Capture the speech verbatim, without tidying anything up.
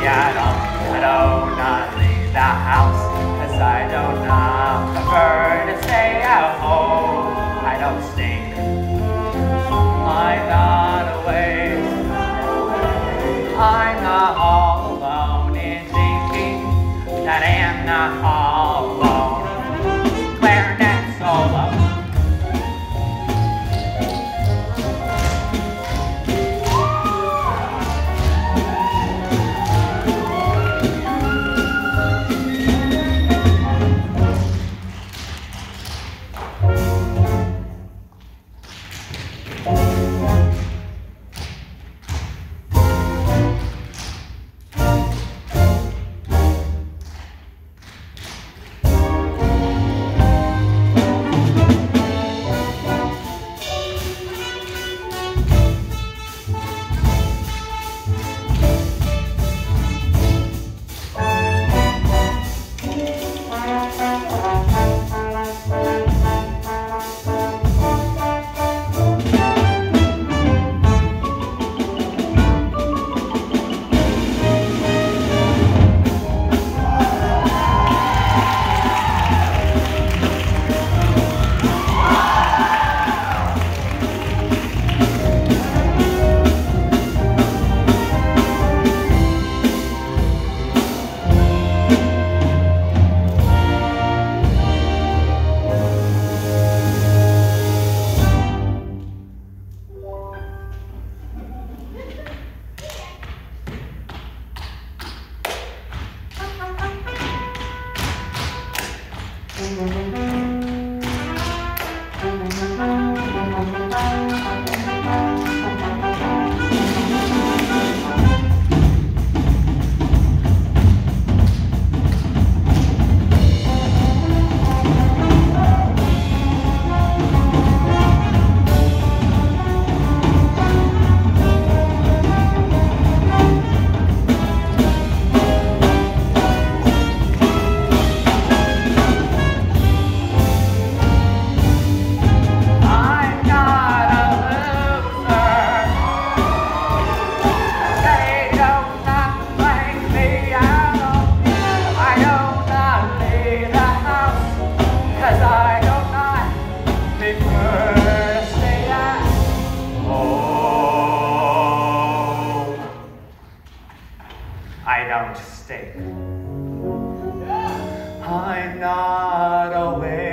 I don't, I don't not leave the house, cause I don't not prefer to stay at home. I don't stink, I'm not away, I'm not all alone in thinking that I am not all alone. Clarinet solo. I don't stink. I'm not aware.